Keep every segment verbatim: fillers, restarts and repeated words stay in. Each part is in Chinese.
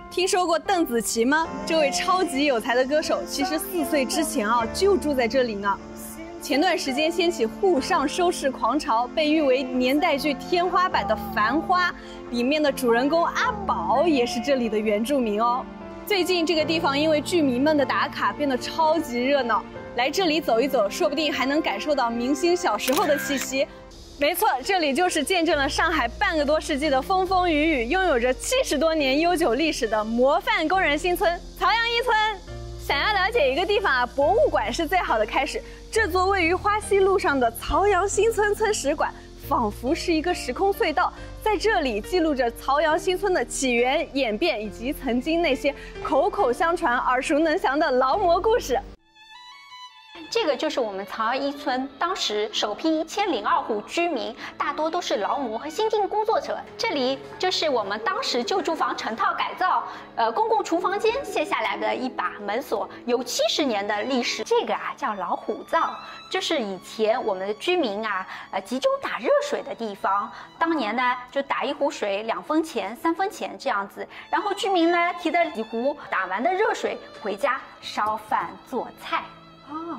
听说过邓紫棋吗？这位超级有才的歌手，其实四岁之前啊就住在这里呢。前段时间掀起沪上收视狂潮，被誉为年代剧天花板的《繁花》里面的主人公阿宝也是这里的原住民哦。最近这个地方因为剧迷们的打卡变得超级热闹，来这里走一走，说不定还能感受到明星小时候的气息。没错，这里就是见证了上海半个多世纪的风风雨雨，拥有着七十多年悠久历史的模范工人新村——曹杨一村。想要了解一个地方啊，博物馆是最好的开始。这座位于花溪路上的曹杨新村村史馆，仿佛是一个时空隧道，在这里记录着曹杨新村的起源、演变以及曾经那些口口相传、耳熟能详的劳模故事。 这个就是我们曹杨一村当时首批一千零二户居民，大多都是劳模和新进工作者。这里就是我们当时旧住房成套改造，呃，公共厨房间卸下来的一把门锁，有七十年的历史。这个啊叫老虎灶，就是以前我们的居民啊，呃，集中打热水的地方。当年呢，就打一壶水两分钱、三分钱这样子，然后居民呢提着几壶打完的热水回家烧饭做菜。哦。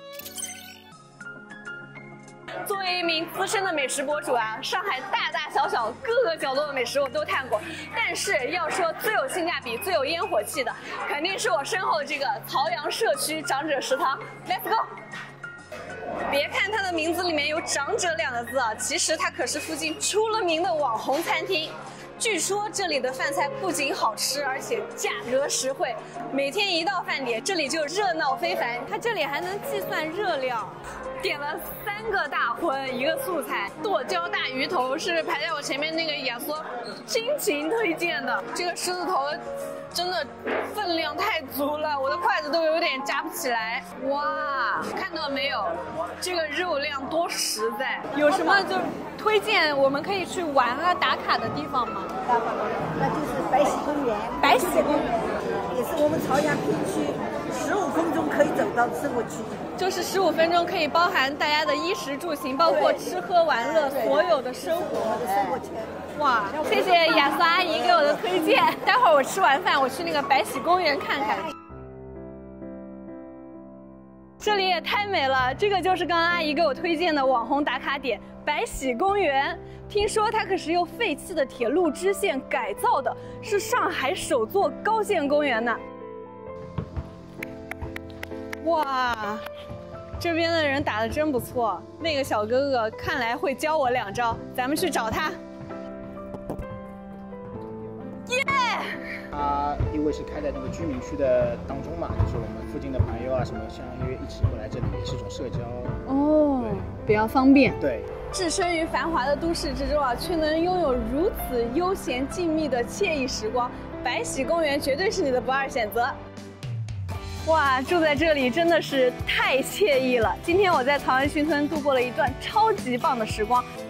作为一名资深的美食博主啊，上海大大小小各个角落的美食我都探过，但是要说最有性价比、最有烟火气的，肯定是我身后这个曹杨社区长者食堂。Let's go！ 别看它的名字里面有“长者”两个字啊，其实它可是附近出了名的网红餐厅。据说这里的饭菜不仅好吃，而且价格实惠。每天一到饭点，这里就热闹非凡。它这里还能计算热量，点了三个大荤，一个素菜，剁椒大鱼头是排在我前面那个亚索亲情推荐的。这个狮子头真的分量太足了，我的筷子都有点夹不起来。哇，看到没有，这个肉量多实在。有什么就推荐我们可以去玩啊打卡的地方吗？ 打卡，那就是白溪公园。 白溪公园也是我们曹杨片区，十五分钟可以走到生活区。 就是十五分钟可以包含大家的衣食住行，包括吃喝玩乐，所有的生活。 生活圈。 哇，谢谢亚瑟阿姨给我的推荐。待会儿我吃完饭，我去那个白溪公园看看。这里也太美了，这个就是刚刚阿姨给我推荐的网红打卡点白溪公园。听说它可是由废弃的铁路支线改造的，是上海首座高建公园呢。哇，这边的人打得真不错，那个小哥哥看来会教我两招，咱们去找他。耶！ 它因为是开在那个居民区的当中嘛，就是我们附近的朋友啊什么，相约一起过来这里也是一种社交哦，比较方便。 对， 置身于繁华的都市之中啊，却能拥有如此悠闲静谧的惬意时光，白溪公园绝对是你的不二选择。哇，住在这里真的是太惬意了！今天我在曹杨新村度过了一段超级棒的时光，